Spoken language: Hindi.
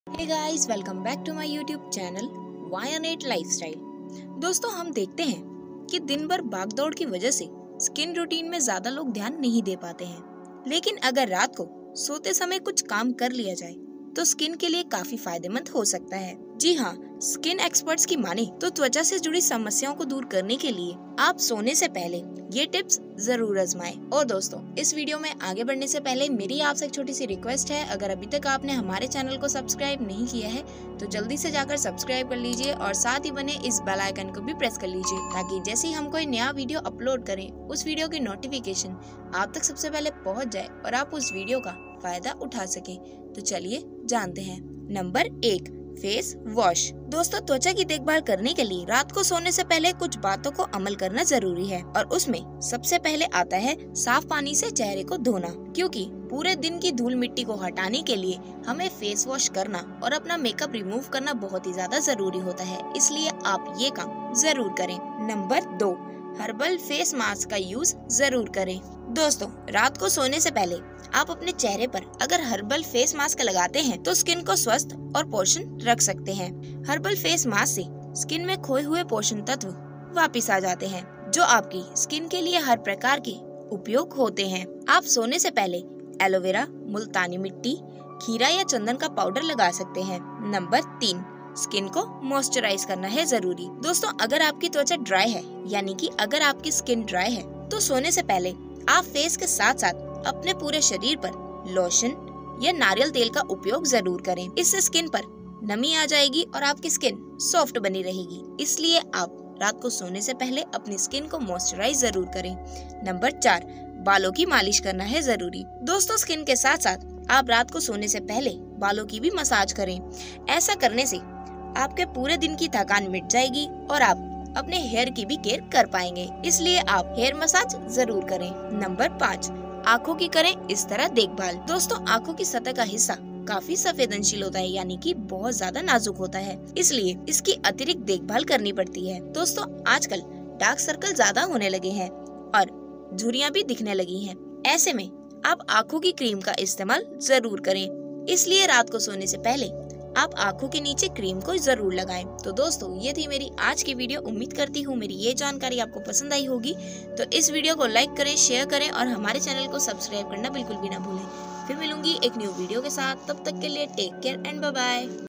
Hey guys, welcome back to my YouTube channel वायानेट लाइफस्टाइल। दोस्तों, हम देखते हैं कि दिन भर भागदौड़ की वजह से स्किन रूटीन में ज्यादा लोग ध्यान नहीं दे पाते हैं। लेकिन अगर रात को सोते समय कुछ काम कर लिया जाए तो स्किन के लिए काफी फायदेमंद हो सकता है। जी हाँ, स्किन एक्सपर्ट्स की माने तो त्वचा से जुड़ी समस्याओं को दूर करने के लिए आप सोने से पहले ये टिप्स जरूर आजमाएं। और दोस्तों, इस वीडियो में आगे बढ़ने से पहले मेरी आपसे एक छोटी सी रिक्वेस्ट है, अगर अभी तक आपने हमारे चैनल को सब्सक्राइब नहीं किया है तो जल्दी से जाकर सब्सक्राइब कर लीजिए और साथ ही बने इस बेल आइकन को भी प्रेस कर लीजिए, ताकि जैसे ही हम कोई नया वीडियो अपलोड करें उस वीडियो की नोटिफिकेशन आप तक सबसे पहले पहुंच जाए और आप उस वीडियो का फायदा उठा सके। तो चलिए जानते हैं। Number 1, face wash. दोस्तों, त्वचा की देखभाल करने के लिए रात को सोने से पहले कुछ बातों को अमल करना जरूरी है और उसमें सबसे पहले आता है साफ पानी से चेहरे को धोना, क्योंकि पूरे दिन की धूल मिट्टी को हटाने के लिए हमें फेस वॉश करना और अपना मेकअप रिमूव करना बहुत ही ज्यादा जरूरी होता है, इसलिए आप ये काम जरूर करें। नंबर 2, हर्बल फेस मास्क का यूज जरूर करें। दोस्तों, रात को सोने से पहले आप अपने चेहरे पर अगर हर्बल फेस मास्क लगाते हैं तो स्किन को स्वस्थ और पोषण रख सकते हैं। हर्बल फेस मास्क से स्किन में खोए हुए पोषण तत्व वापस आ जाते हैं, जो आपकी स्किन के लिए हर प्रकार के उपयोग होते हैं। आप सोने से पहले एलोवेरा, मुल्तानी मिट्टी, खीरा या चंदन का पाउडर लगा सकते हैं। नंबर 3, स्किन को मॉइस्चराइज करना है जरूरी। दोस्तों, अगर आपकी त्वचा ड्राई है, यानी कि अगर आपकी स्किन ड्राई है, तो सोने से पहले आप फेस के साथ साथ अपने पूरे शरीर पर लोशन या नारियल तेल का उपयोग जरूर करें। इससे स्किन पर नमी आ जाएगी और आपकी स्किन सॉफ्ट बनी रहेगी, इसलिए आप रात को सोने से पहले अपनी स्किन को मॉइस्चराइज जरूर करें। नंबर 4, बालों की मालिश करना है जरूरी। दोस्तों, स्किन के साथ साथ आप रात को सोने से पहले बालों की भी मसाज करें। ऐसा करने से आपके पूरे दिन की थकान मिट जाएगी और आप अपने हेयर की भी केयर कर पाएंगे, इसलिए आप हेयर मसाज जरूर करें। नंबर 5, आँखों की करें इस तरह देखभाल। दोस्तों, आँखों की सतह का हिस्सा काफी संवेदनशील होता है, यानी कि बहुत ज्यादा नाजुक होता है, इसलिए इसकी अतिरिक्त देखभाल करनी पड़ती है। दोस्तों, आजकल डार्क सर्कल ज्यादा होने लगे हैं और झुर्रियां भी दिखने लगी हैं। ऐसे में आप आँखों की क्रीम का इस्तेमाल जरूर करें, इसलिए रात को सोने से पहले आप आँखों के नीचे क्रीम को जरूर लगाएं। तो दोस्तों, ये थी मेरी आज की वीडियो। उम्मीद करती हूँ मेरी ये जानकारी आपको पसंद आई होगी। तो इस वीडियो को लाइक करें, शेयर करें और हमारे चैनल को सब्सक्राइब करना बिल्कुल भी ना भूलें। फिर मिलूंगी एक न्यू वीडियो के साथ, तब तक के लिए take care and bye bye.